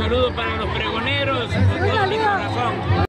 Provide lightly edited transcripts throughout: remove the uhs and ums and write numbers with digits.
saludo para los pregoneros, con todo mi corazón.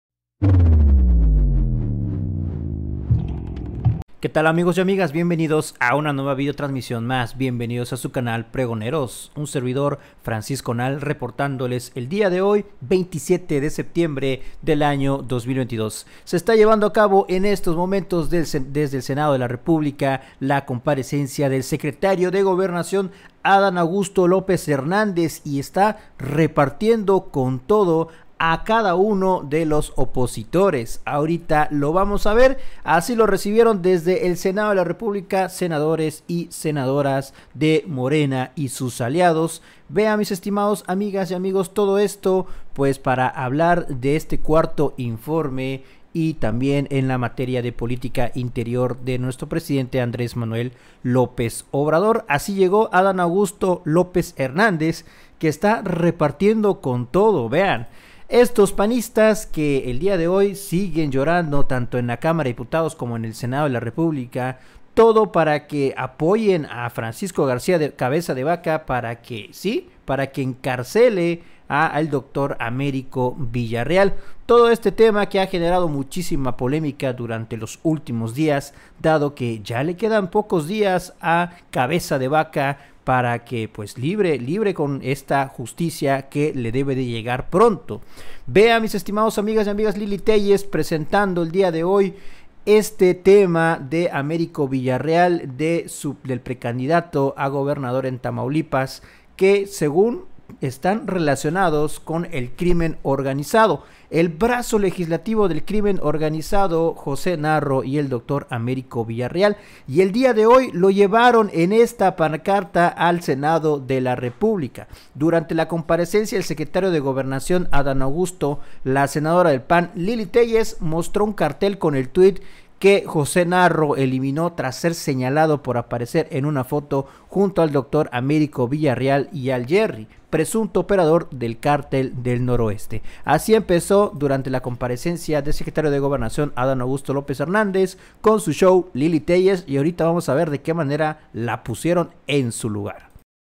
¿Qué tal amigos y amigas? Bienvenidos a una nueva videotransmisión más, bienvenidos a su canal Pregoneros, un servidor Francisco Nal reportándoles el día de hoy 27 de septiembre del año 2022. Se está llevando a cabo en estos momentos desde el Senado de la República la comparecencia del secretario de Gobernación Adán Augusto López Hernández y está repartiendo con todo a cada uno de los opositores. Ahorita lo vamos a ver. Así lo recibieron desde el Senado de la República senadores y senadoras de Morena y sus aliados. Vean, mis estimados amigas y amigos, todo esto pues para hablar de este cuarto informe y también en la materia de política interior de nuestro presidente Andrés Manuel López Obrador. Así llegó Adán Augusto López Hernández, que está repartiendo con todo. Vean, estos panistas que el día de hoy siguen llorando tanto en la Cámara de Diputados como en el Senado de la República, todo para que apoyen a Francisco García de Cabeza de Vaca para que encarcele al doctor Américo Villarreal. Todo este tema que ha generado muchísima polémica durante los últimos días, dado que ya le quedan pocos días a Cabeza de Vaca para que pues libre con esta justicia que le debe de llegar pronto. Vea, mis estimados amigas y amigas, Lili Telles presentando el día de hoy este tema de Américo Villarreal, del precandidato a gobernador en Tamaulipas, que según están relacionados con el crimen organizado. El brazo legislativo del crimen organizado, José Narro y el doctor Américo Villarreal, y el día de hoy lo llevaron en esta pancarta al Senado de la República. Durante la comparecencia, el secretario de Gobernación Adán Augusto, la senadora del PAN Lili Telles, mostró un cartel con el tuit que José Narro eliminó tras ser señalado por aparecer en una foto junto al doctor Américo Villarreal y al Jerry, presunto operador del cártel del Noroeste. Así empezó durante la comparecencia del secretario de Gobernación Adán Augusto López Hernández con su show Lili Telles, y ahorita vamos a ver de qué manera la pusieron en su lugar.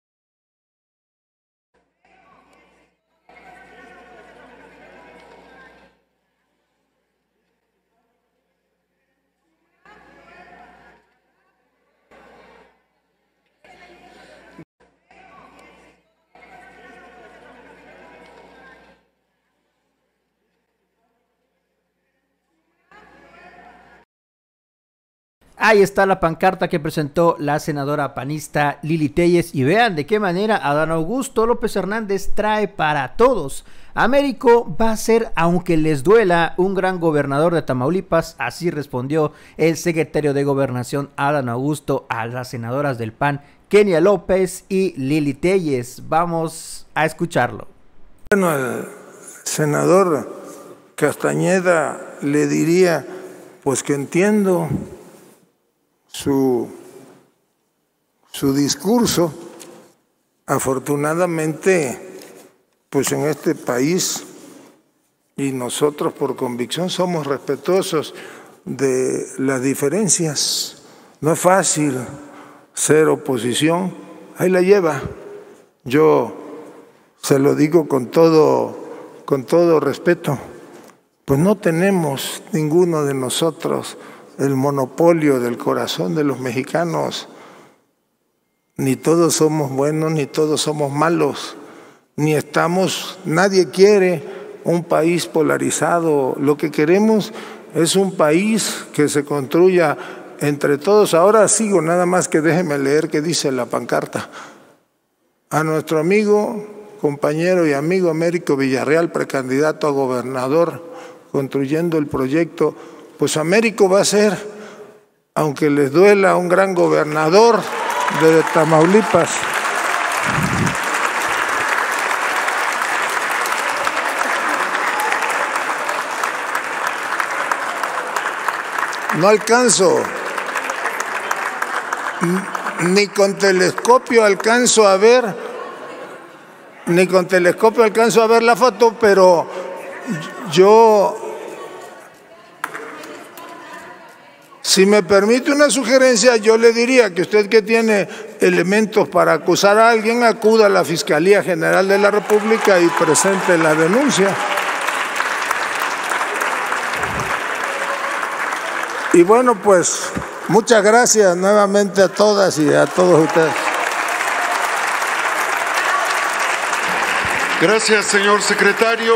Ahí está la pancarta que presentó la senadora panista Lili Telles, y vean de qué manera Adán Augusto López Hernández trae para todos. Américo va a ser, aunque les duela, un gran gobernador de Tamaulipas. Así respondió el secretario de Gobernación Adán Augusto a las senadoras del PAN Kenia López y Lili Telles. Vamos a escucharlo. Bueno, al senador Castañeda le diría pues que entiendo su discurso. Afortunadamente, pues en este país, y nosotros por convicción somos respetuosos de las diferencias. No es fácil ser oposición, ahí la lleva. Yo se lo digo con todo respeto, pues no tenemos ninguno de nosotros el monopolio del corazón de los mexicanos. Ni todos somos buenos, ni todos somos malos, nadie quiere un país polarizado. Lo que queremos es un país que se construya entre todos. Ahora sigo, nada más que déjeme leer qué dice la pancarta. A nuestro amigo, compañero y amigo Américo Villarreal, precandidato a gobernador, construyendo el proyecto. Pues Américo va a ser, aunque les duela, un gran gobernador de Tamaulipas. No alcanzo, ni con telescopio alcanzo a ver la foto, pero Si me permite una sugerencia, yo le diría que usted que tiene elementos para acusar a alguien, acuda a la Fiscalía General de la República y presente la denuncia. Y bueno, pues muchas gracias nuevamente a todas y a todos ustedes. Gracias, señor secretario.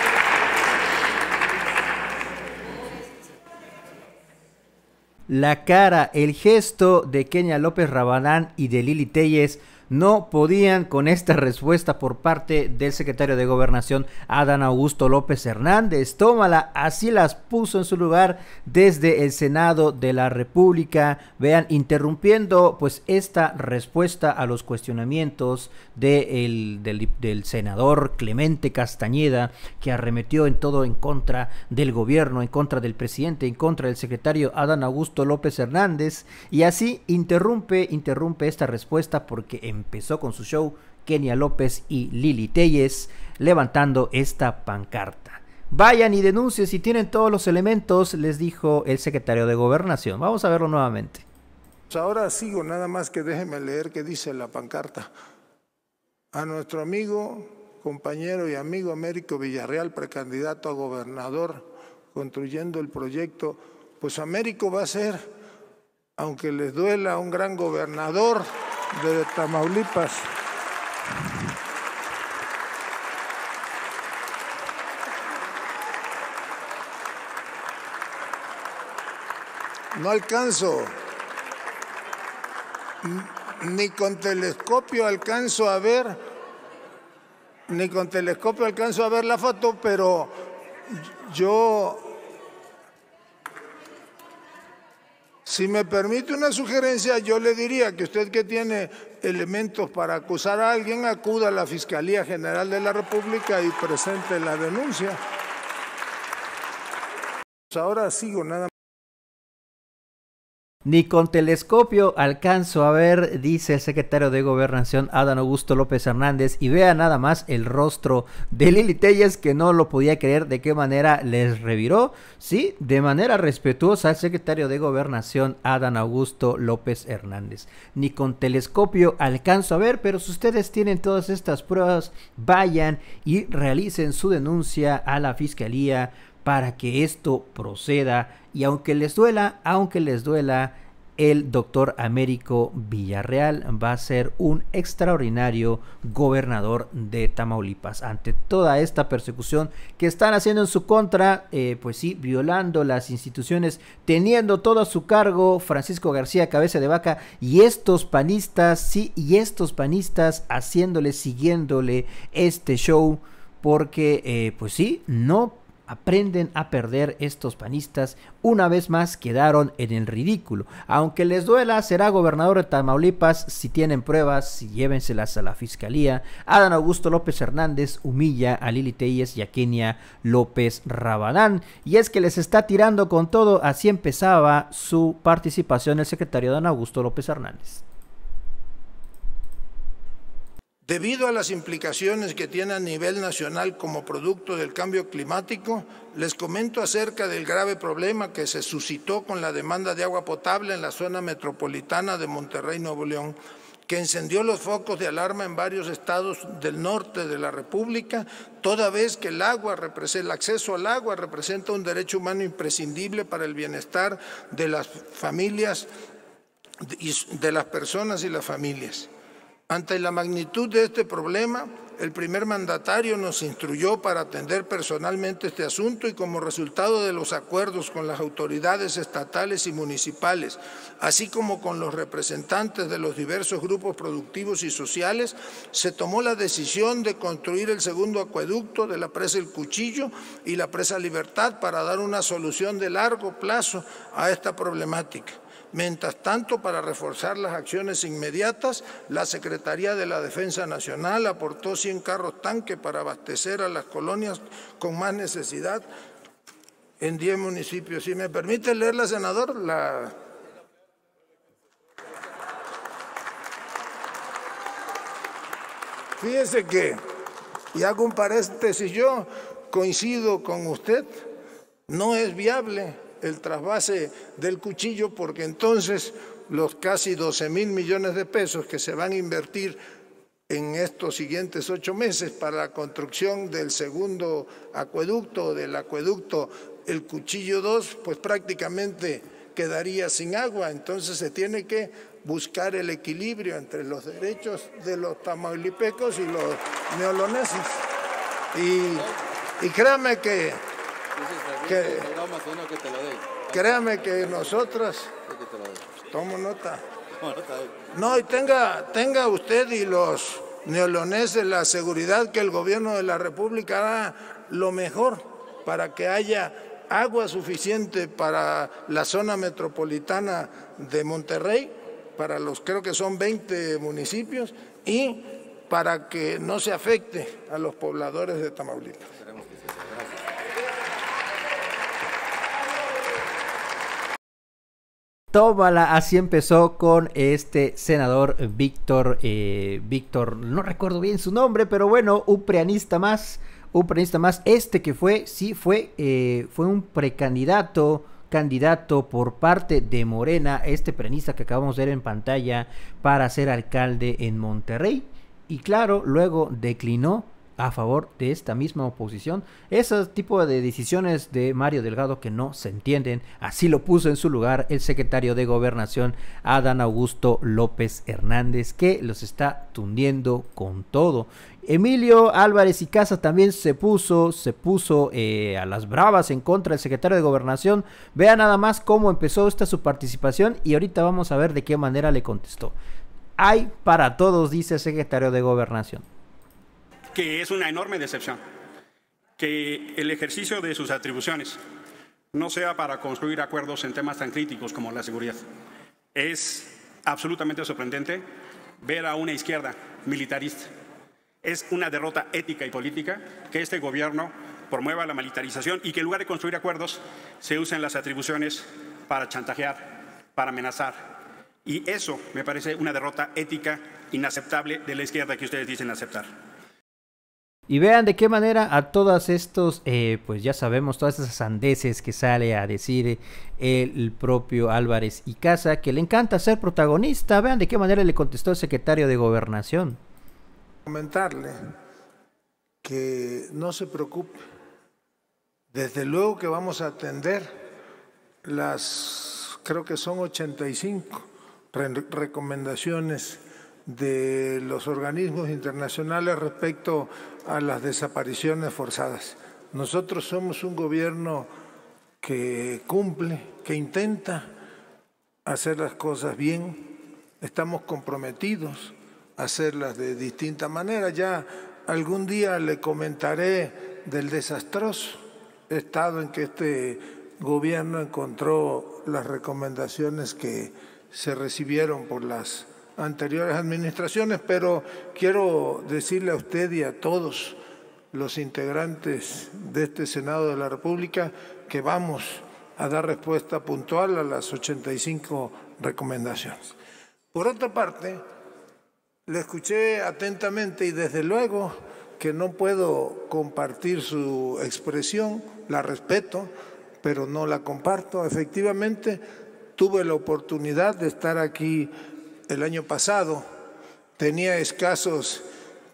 La cara, el gesto de Kenia López Rabadán y de Lili Téllez no podían con esta respuesta por parte del secretario de Gobernación, Adán Augusto López Hernández. Tómala, así las puso en su lugar desde el Senado de la República. Vean, interrumpiendo pues esta respuesta a los cuestionamientos del senador Clemente Castañeda, que arremetió en todo en contra del gobierno, en contra del presidente, en contra del secretario Adán Augusto López Hernández, y así interrumpe esta respuesta porque empezó con su show Kenia López y Lili Téllez levantando esta pancarta. Vayan y denuncien si tienen todos los elementos, les dijo el secretario de Gobernación. Vamos a verlo nuevamente. Ahora sigo, nada más que déjenme leer qué dice la pancarta. A nuestro amigo, compañero y amigo Américo Villarreal, precandidato a gobernador, construyendo el proyecto, pues Américo va a ser, aunque les duela, un gran gobernador de Tamaulipas. No alcanzo, ni con telescopio alcanzo a ver la foto, pero yo, si me permite una sugerencia, yo le diría que usted que tiene elementos para acusar a alguien, acuda a la Fiscalía General de la República y presente la denuncia. Ahora sigo, nada más. Ni con telescopio alcanzo a ver, dice el secretario de Gobernación Adán Augusto López Hernández, y vea nada más el rostro de Lili Téllez, que no lo podía creer de qué manera les reviró, sí, de manera respetuosa al secretario de Gobernación Adán Augusto López Hernández. Ni con telescopio alcanzo a ver, pero si ustedes tienen todas estas pruebas, vayan y realicen su denuncia a la Fiscalía para que esto proceda, y aunque les duela, el doctor Américo Villarreal va a ser un extraordinario gobernador de Tamaulipas. Ante toda esta persecución que están haciendo en su contra, pues sí, violando las instituciones, teniendo todo a su cargo Francisco García Cabeza de Vaca y estos panistas, siguiéndole este show, porque pues sí, no aprenden a perder estos panistas. Una vez más quedaron en el ridículo. Aunque les duela, será gobernador de Tamaulipas. Si tienen pruebas, llévenselas a la Fiscalía. Adán Augusto López Hernández humilla a Lili Téllez y a Kenia López Rabadán. Y es que les está tirando con todo. Así empezaba su participación el secretario Adán Augusto López Hernández. Debido a las implicaciones que tiene a nivel nacional como producto del cambio climático, les comento acerca del grave problema que se suscitó con la demanda de agua potable en la zona metropolitana de Monterrey, Nuevo León, que encendió los focos de alarma en varios estados del norte de la República, toda vez que el acceso al agua representa un derecho humano imprescindible para el bienestar de las familias, de las personas y las familias. Ante la magnitud de este problema, el primer mandatario nos instruyó para atender personalmente este asunto, y como resultado de los acuerdos con las autoridades estatales y municipales, así como con los representantes de los diversos grupos productivos y sociales, se tomó la decisión de construir el segundo acueducto de la presa El Cuchillo y la presa Libertad para dar una solución de largo plazo a esta problemática. Mientras tanto, para reforzar las acciones inmediatas, la Secretaría de la Defensa Nacional aportó 100 carros tanque para abastecer a las colonias con más necesidad en 10 municipios. Si me permite leerla, senador, Fíjese que, y hago un paréntesis, yo coincido con usted, no es viable el trasvase del Cuchillo, porque entonces los casi 12.000 millones de pesos que se van a invertir en estos siguientes 8 meses para la construcción del segundo acueducto, del acueducto El Cuchillo 2, pues prácticamente quedaría sin agua. Entonces se tiene que buscar el equilibrio entre los derechos de los tamaulipecos y los neoloneses. Y créame que nosotros, tomo nota, no, y tenga usted y los neoloneses la seguridad que el gobierno de la República hará lo mejor para que haya agua suficiente para la zona metropolitana de Monterrey, para los, creo que son 20 municipios, y para que no se afecte a los pobladores de Tamaulipas. Tómala, así empezó con este senador Víctor, no recuerdo bien su nombre, pero bueno, un prianista más, que fue un precandidato, candidato por parte de Morena, este prianista que acabamos de ver en pantalla para ser alcalde en Monterrey, y claro, luego declinó a favor de esta misma oposición. Ese tipo de decisiones de Mario Delgado que no se entienden, así lo puso en su lugar el secretario de Gobernación, Adán Augusto López Hernández, que los está tundiendo con todo. Emilio Álvarez y Casa también se puso a las bravas en contra del secretario de Gobernación. Vean nada más cómo empezó su participación y ahorita vamos a ver de qué manera le contestó. Hay para todos, dice el secretario de Gobernación. Que es una enorme decepción que el ejercicio de sus atribuciones no sea para construir acuerdos en temas tan críticos como la seguridad. Es absolutamente sorprendente ver a una izquierda militarista. Es una derrota ética y política que este gobierno promueva la militarización y que en lugar de construir acuerdos se usen las atribuciones para chantajear, para amenazar. Y eso me parece una derrota ética inaceptable de la izquierda que ustedes dicen aceptar. Y vean de qué manera a todas estos, pues ya sabemos, todas esas sandeces que sale a decir el propio Álvarez y Casa, que le encanta ser protagonista. Vean de qué manera le contestó el secretario de Gobernación. Comentarle que no se preocupe. Desde luego que vamos a atender creo que son 85 recomendaciones de los organismos internacionales respecto a las desapariciones forzadas. Nosotros somos un gobierno que cumple, que intenta hacer las cosas bien, estamos comprometidos a hacerlas de distinta manera. Ya algún día le comentaré del desastroso estado en que este gobierno encontró las recomendaciones que se recibieron por las anteriores administraciones, pero quiero decirle a usted y a todos los integrantes de este Senado de la República que vamos a dar respuesta puntual a las 85 recomendaciones. Por otra parte, le escuché atentamente y desde luego que no puedo compartir su expresión, la respeto, pero no la comparto. Efectivamente, tuve la oportunidad de estar aquí el año pasado, tenía escasos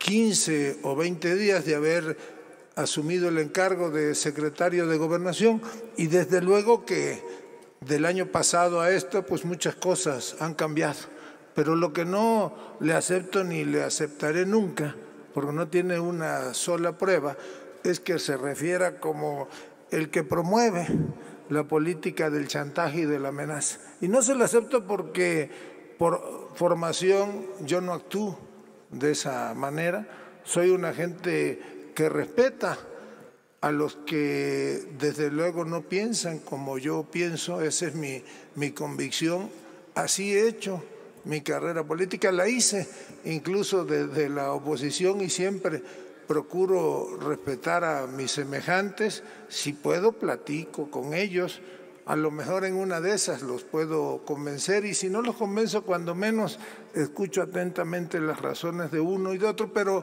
15 o 20 días de haber asumido el encargo de secretario de Gobernación y desde luego que del año pasado a esto pues muchas cosas han cambiado, pero lo que no le acepto ni le aceptaré nunca, porque no tiene una sola prueba, es que se refiera como el que promueve la política del chantaje y de la amenaza. Y no se la acepto porque por formación yo no actúo de esa manera, soy una gente que respeta a los que desde luego no piensan como yo pienso, esa es mi convicción, así he hecho mi carrera política, la hice incluso desde la oposición y siempre procuro respetar a mis semejantes, si puedo platico con ellos, a lo mejor en una de esas los puedo convencer y si no los convenzo, cuando menos escucho atentamente las razones de uno y de otro, pero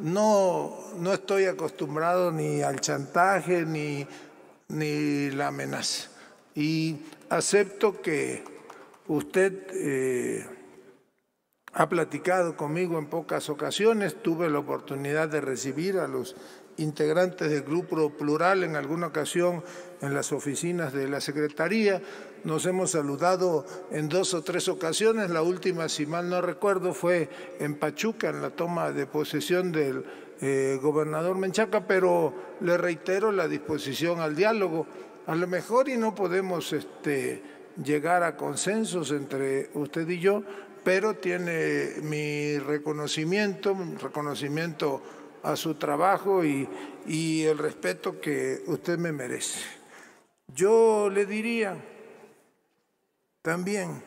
no estoy acostumbrado ni al chantaje ni la amenaza. y acepto que usted ha platicado conmigo en pocas ocasiones. Tuve la oportunidad de recibir a los integrantes del Grupo Plural en alguna ocasión en las oficinas de la Secretaría. Nos hemos saludado en 2 o 3 ocasiones. La última, si mal no recuerdo, fue en Pachuca, en la toma de posesión del gobernador Menchaca, pero le reitero la disposición al diálogo. A lo mejor y no podemos llegar a consensos entre usted y yo, pero tiene mi reconocimiento a su trabajo y el respeto que usted me merece. Yo le diría también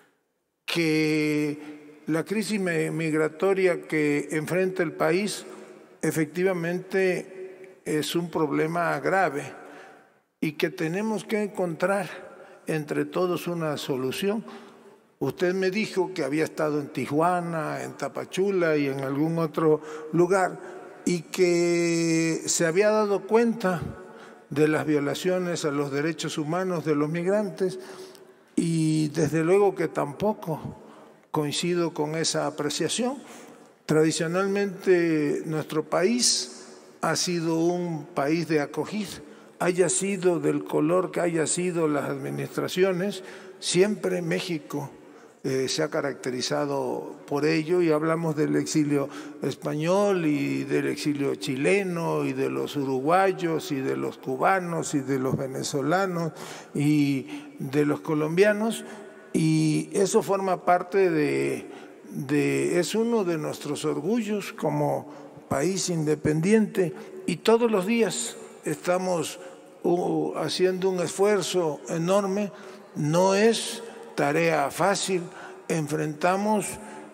que la crisis migratoria que enfrenta el país efectivamente es un problema grave y que tenemos que encontrar entre todos una solución. Usted me dijo que había estado en Tijuana, en Tapachula y en algún otro lugar y que se había dado cuenta de las violaciones a los derechos humanos de los migrantes, y desde luego que tampoco coincido con esa apreciación. Tradicionalmente nuestro país ha sido un país de acogida, haya sido del color que haya sido las administraciones, siempre México se ha caracterizado por ello, y hablamos del exilio español y del exilio chileno y de los uruguayos y de los cubanos y de los venezolanos y de los colombianos, y eso forma parte es uno de nuestros orgullos como país independiente, y todos los días estamos haciendo un esfuerzo enorme. No es tarea fácil, enfrentamos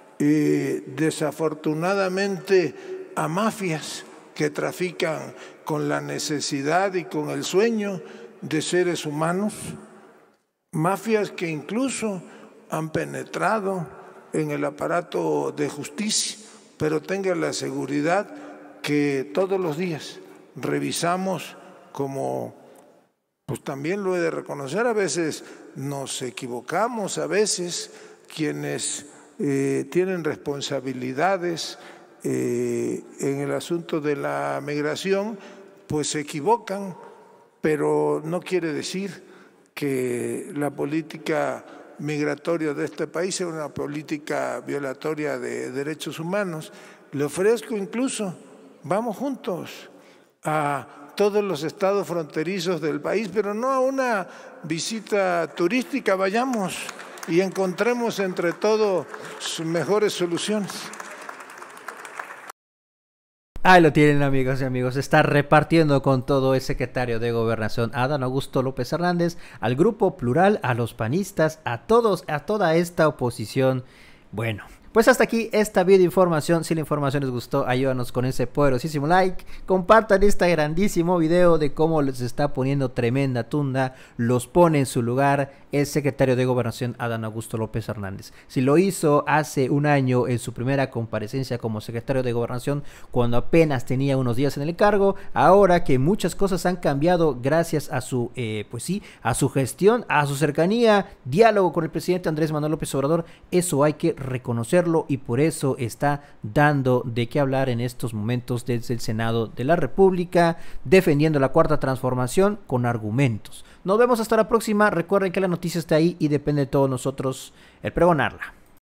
desafortunadamente a mafias que trafican con la necesidad y con el sueño de seres humanos, mafias que incluso han penetrado en el aparato de justicia, pero tengan la seguridad que todos los días revisamos, como pues también lo he de reconocer, a veces nos equivocamos, a veces quienes tienen responsabilidades en el asunto de la migración, pues se equivocan, pero no quiere decir que la política migratoria de este país sea una política violatoria de derechos humanos. Le ofrezco incluso, vamos juntos a todos los estados fronterizos del país, pero no a una visita turística, vayamos y encontremos entre todos mejores soluciones. Ahí lo tienen, amigos y amigos, está repartiendo con todo el secretario de Gobernación, Adán Augusto López Hernández, al Grupo Plural, a los panistas, a todos, a toda esta oposición. Bueno, pues hasta aquí esta video información. Si la información les gustó, ayúdanos con ese poderosísimo like. Compartan este grandísimo video de cómo les está poniendo tremenda tunda. Los pone en su lugar el secretario de Gobernación, Adán Augusto López Hernández. Si lo hizo hace un año en su primera comparecencia como secretario de Gobernación, cuando apenas tenía unos días en el cargo, ahora que muchas cosas han cambiado gracias a su, pues sí, a su gestión, a su cercanía, diálogo con el presidente Andrés Manuel López Obrador, eso hay que reconocerlo, y por eso está dando de qué hablar en estos momentos desde el Senado de la República, defendiendo la Cuarta Transformación con argumentos. Nos vemos hasta la próxima. Recuerden que la noticia está ahí y depende de todos nosotros el pregonarla.